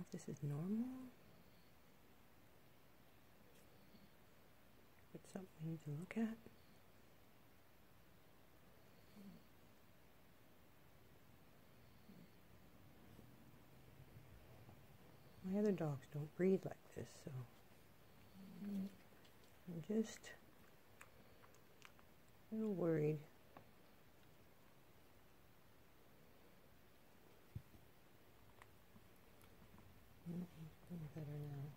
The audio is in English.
if this is normal. It's something we need to look at. My other dogs don't breed like this, so I'm just a little worried. Feeling better now.